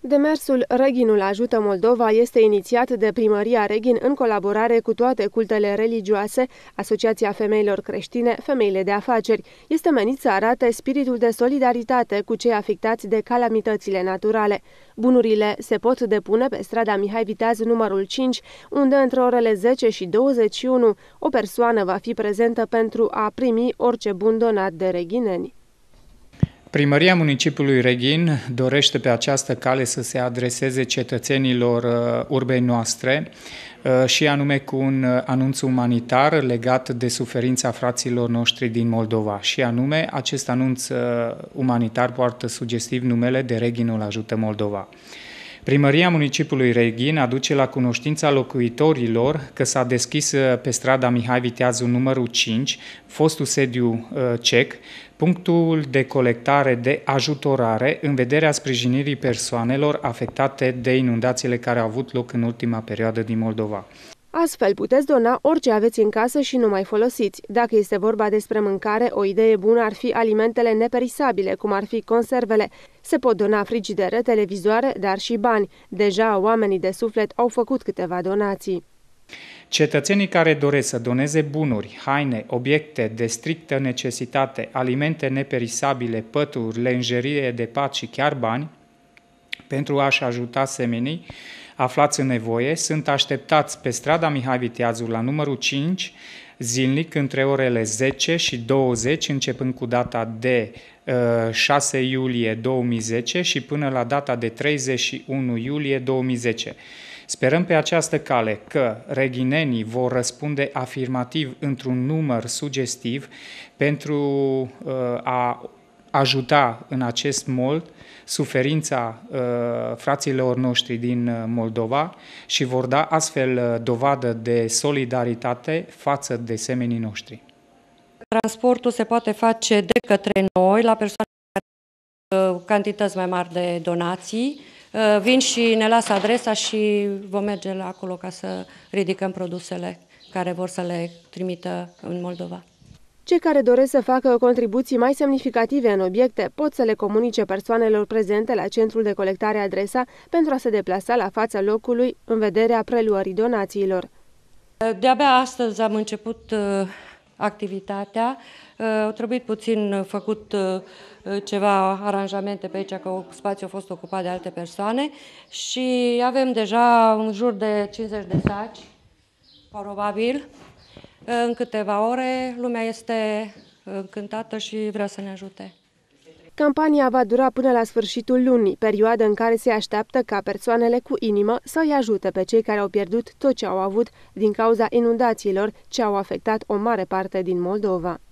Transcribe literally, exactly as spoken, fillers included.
Demersul Reghinul ajută Moldova este inițiat de Primăria Reghin în colaborare cu toate cultele religioase, Asociația Femeilor Creștine, Femeile de Afaceri. Este menit să arate spiritul de solidaritate cu cei afectați de calamitățile naturale. Bunurile se pot depune pe strada Mihai Viteaz numărul cinci, unde între orele zece și douăzeci și unu o persoană va fi prezentă pentru a primi orice bun donat de reghineni. Primăria municipiului Reghin dorește pe această cale să se adreseze cetățenilor urbei noastre și anume cu un anunț umanitar legat de suferința fraților noștri din Moldova. Și anume, acest anunț umanitar poartă sugestiv numele de Reghinul ajută Moldova. Primăria municipiului Reghin aduce la cunoștința locuitorilor că s-a deschis pe strada Mihai Viteazu numărul cinci, fostul sediu cec, punctul de colectare de ajutorare în vederea sprijinirii persoanelor afectate de inundațiile care au avut loc în ultima perioadă din Moldova. Astfel puteți dona orice aveți în casă și nu mai folosiți. Dacă este vorba despre mâncare, o idee bună ar fi alimentele neperisabile, cum ar fi conservele. Se pot dona frigidere, televizoare, dar și bani. Deja oamenii de suflet au făcut câteva donații. Cetățenii care doresc să doneze bunuri, haine, obiecte de strictă necesitate, alimente neperisabile, pături, lenjerie de pat și chiar bani, pentru a-și ajuta semenii aflați în nevoie, sunt așteptați pe strada Mihai Viteazu la numărul cinci, zilnic între orele zece și douăzeci, începând cu data de uh, șase iulie două mii zece și până la data de treizeci și unu iulie două mii zece. Sperăm pe această cale că reghinenii vor răspunde afirmativ într-un număr sugestiv pentru uh, a ajuta în acest mod suferința uh, fraților noștri din Moldova și vor da astfel uh, dovadă de solidaritate față de semenii noștri. Transportul se poate face de către noi la persoane care uh, cantități mai mari de donații. Uh, vin și ne lasă adresa și vom merge la acolo ca să ridicăm produsele care vor să le trimită în Moldova. Cei care doresc să facă contribuții mai semnificative în obiecte pot să le comunice persoanelor prezente la centrul de colectare adresa pentru a se deplasa la fața locului în vederea preluării donațiilor. De-abia astăzi am început uh, activitatea, uh, a trebuit puțin făcut uh, ceva aranjamente pe aici, că spațiul a fost ocupat de alte persoane și avem deja în jur de cincizeci de saci, probabil. În câteva ore lumea este încântată și vrea să ne ajute. Campania va dura până la sfârșitul lunii, perioadă în care se așteaptă ca persoanele cu inimă să îi ajute pe cei care au pierdut tot ce au avut din cauza inundațiilor ce au afectat o mare parte din Moldova.